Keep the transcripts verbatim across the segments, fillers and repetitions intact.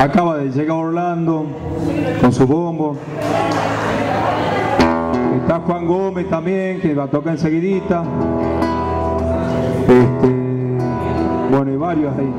Acaba de llegar Orlando con su bombo. Está Juan Gómez también, que va a tocar enseguidita. Este, bueno, y varios ahí.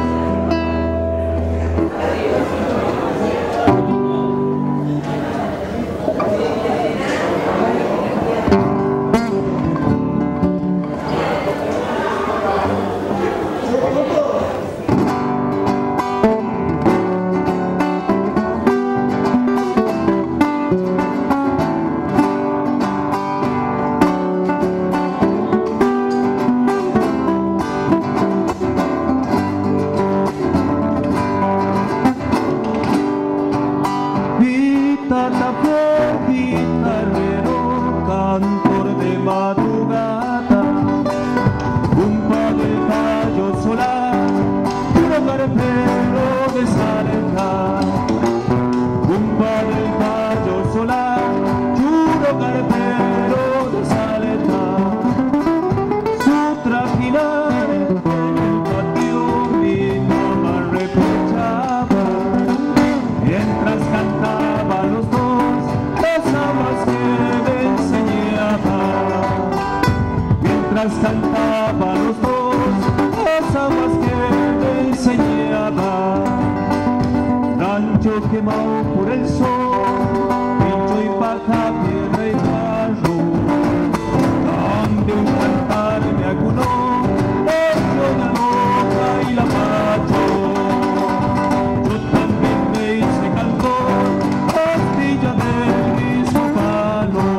Cantaba los dos las aguas que me enseñaba. Rancho quemado por el sol, pincho y paja, piedra y barro, donde un cantar me acunó el la nota y la macho. Yo también me hice cantor, pastilla del mismo palo.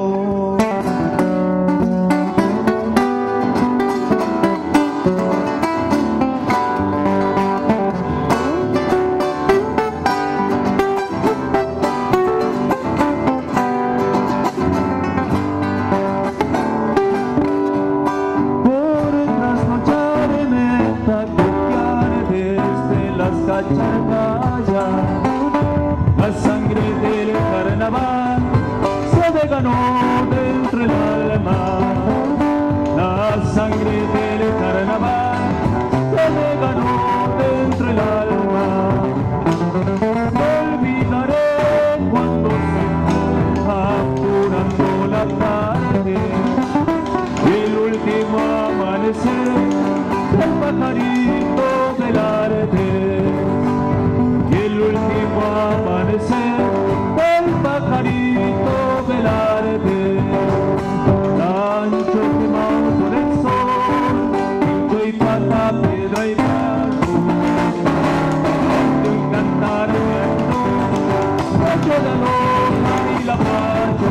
La sangre del carnaval se me ganó dentro del alma. La sangre del carnaval se me ganó dentro del alma. No olvidaré cuando se fue apurando la tarde, el último amanecer del pajarito del arte. El último amanecer del pajarito velarte, rancho quemado por el sol, pincho y pata, piedra y barro, donde un cantar me rancho de loja y la macho.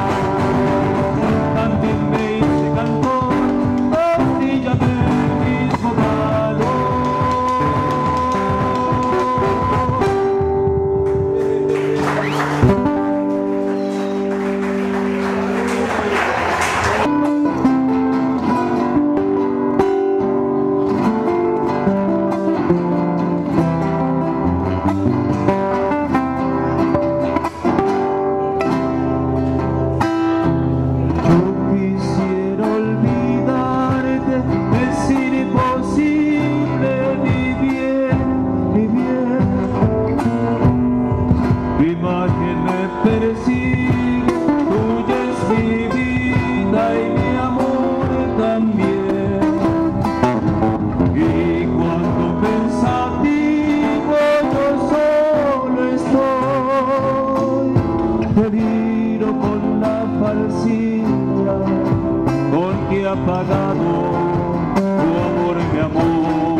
También me hice cantor, pastilla del mismo palo. Con que apagado tu amor, mi amor,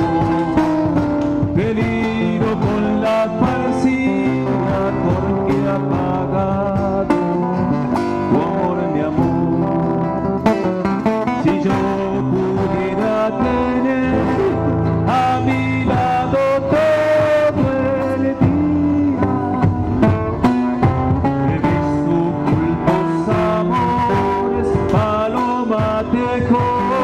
peligro con la falsidad, porque apagado tu amor, mi amor. Si yo pudiera tener a mi lado todo el día, de mis ocultos amores, paloma te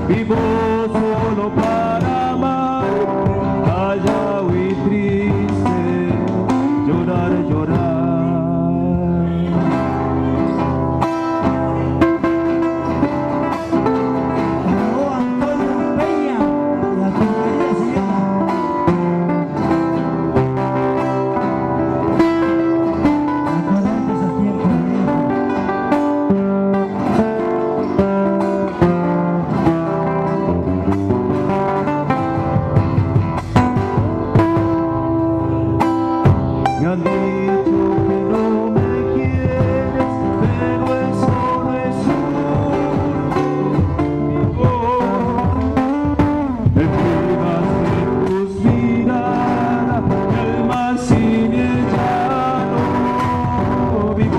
vivo solo para amar, callado y triste, llorar, llorar. Me han dicho que no me quieres, pero eso no es un motivo. Me privas de tus miradas, el mar sin ella no vivo.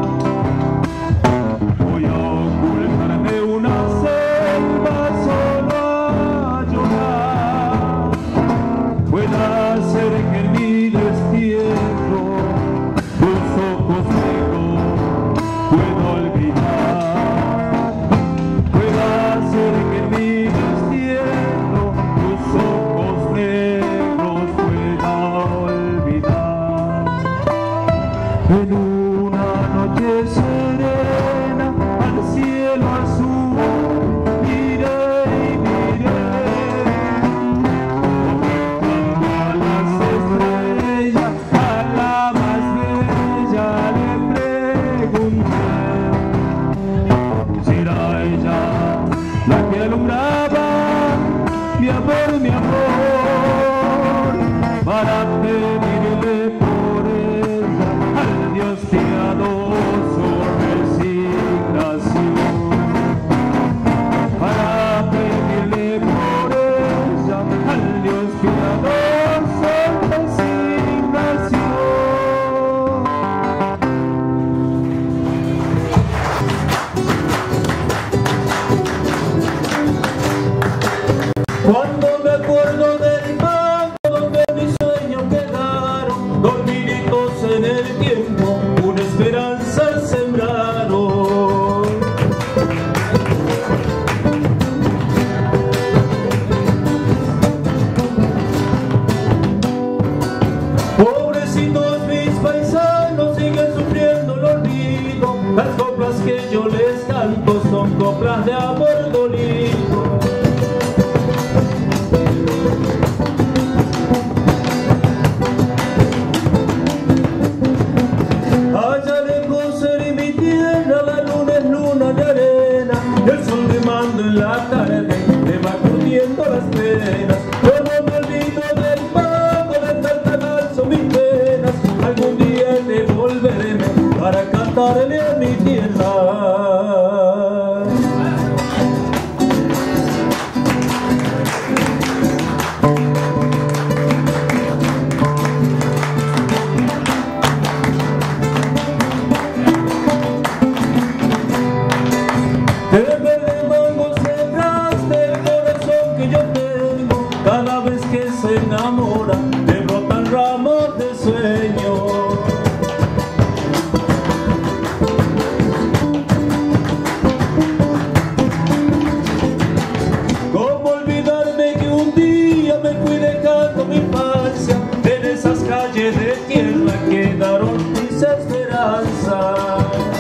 Voy a ocultarme una selva solo a llorar. Puede ser que en mi destierro tus ojos negros puedo olvidar. Puede ser que en mi destierro tus ojos negros pueda olvidar. En una noche serena al cielo azul miré y miré. La que alumbraba mi amor, mi amor, para pedirle por ella al Dios piadoso resignación, para pedirle por ella al Dios piadoso resignación. Cuando me acuerdo del banco donde mis sueños quedaron, dormiditos en el tiempo, una esperanza sembraron. Pobrecitos mis paisanos siguen sufriendo el olvido, las coplas que yo les canto son coplas de amor dolido. Allá lejos en mi tierra la luna es luna de arena, el sol quemando en la tarde me va curtiendo las penas. Yo no me olvido del pago de tal son mis penas, algún día devolveré para cantarle a mi tierra. De verde mango sembraste el corazón que yo tengo, cada vez que se enamora le brotan ramos de sueño. ¿Cómo olvidarme que un día me fui dejando mi infancia? En esas calles de tierra quedaron mis esperanzas.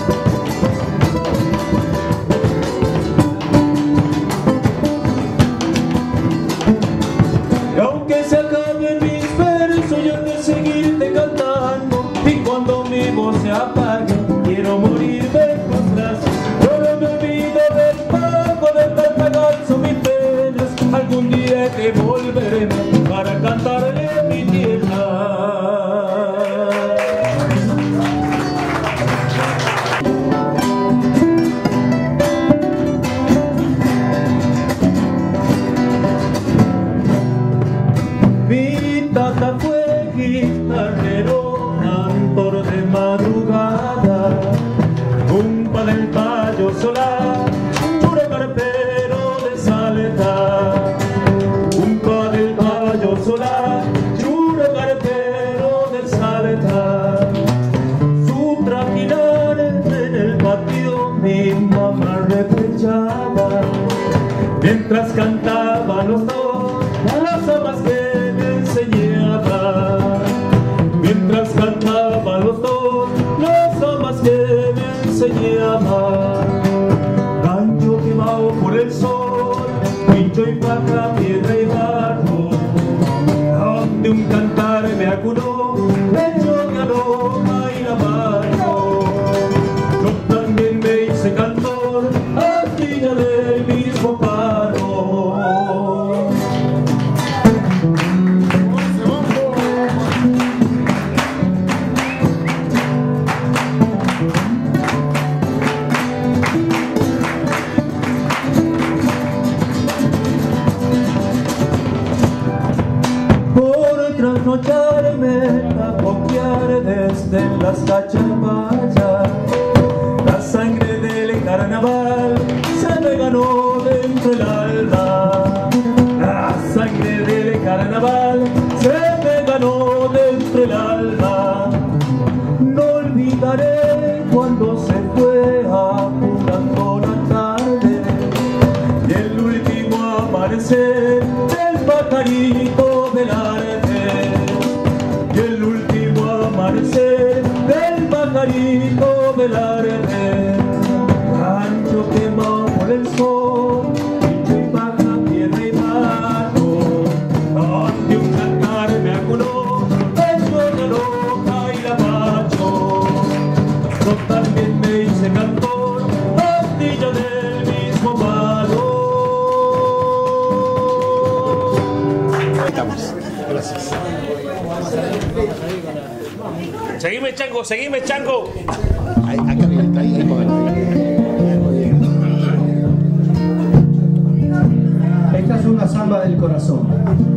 Y aunque se acaben mis versos, yo he de seguirte cantando. Y cuando mi voz se apague, quiero morirme en tus brazos. Yo no me olvido del pago de tal pedazo mis penas, algún día te volveré para cantarle a mi tierra. Mi tata fue guitarrero, cantor de madrugada, cumpa del tallo solar, chure carpero de saleta, cumpa del tallo solar, chure carpero de saleta. Su trajinar en el patio mi mamá reprochaba, mientras cantaban los dos las amas que me enseñaban. Mientras cantaban los dos las amas que me enseñaban. Rancho quemado por el sol, pincho y paja, piedra y barro, donde un cantar me acunó, hecho de aroma y la mano. Yo también me hice cantor, astilla del mismo palo. Por trasnocharme, tapoquear desde las cacharpayas, la sangre del carnaval se me ganó dentro el alma. La sangre del carnaval se me ganó dentro el alma. No olvidaré cuando se fue apurando la tarde y el último amanecer del pajarito del arte, y el último amanecer del pajarito del arte. Rancho quemado por el sol, pincho y paja, piedra y barro, donde un cantar me acunó, hecho de loca y la macho. Yo también me hice cantor, astilla del mismo palo. Gracias. Seguime, Chango, seguime, Chango. Ahí, acá viene, ahí, ahí, Esta es una samba del corazón.